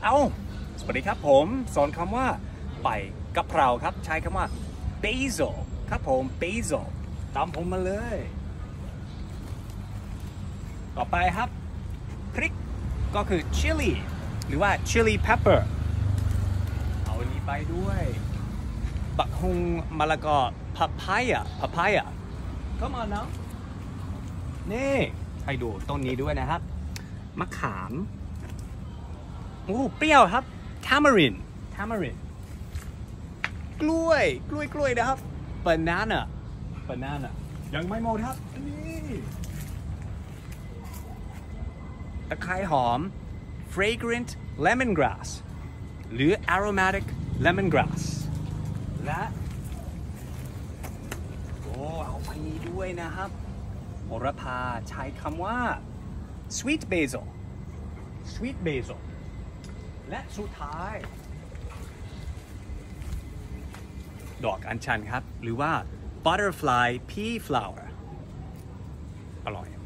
สวัสดีครับผมสอนคำว่าใบกะเพราครับใช้คำว่า basil ครับผม basil ตามผมมาเลยต่อไปครับพริกก็คือ chili หรือว่า chili pepper เอาอันนี้ไปด้วยบักฮุงมะละกอ papaya เข้ามานะนี่ให้ดูต้นนี้ด้วยนะครับมะขามโอ้เปรี้ยวครับ tamarind กล้วยนะครับ banana ยังไม่หมดครับนี่ตะไคร้หอม fragrant lemongrass หรือ aromatic lemongrass และเอาไปนี้ด้วยนะครับโหระพาใช้คำว่า sweet basil และสุดท้ายดอกอัญชันครับหรือว่า butterfly pea flower อร่อย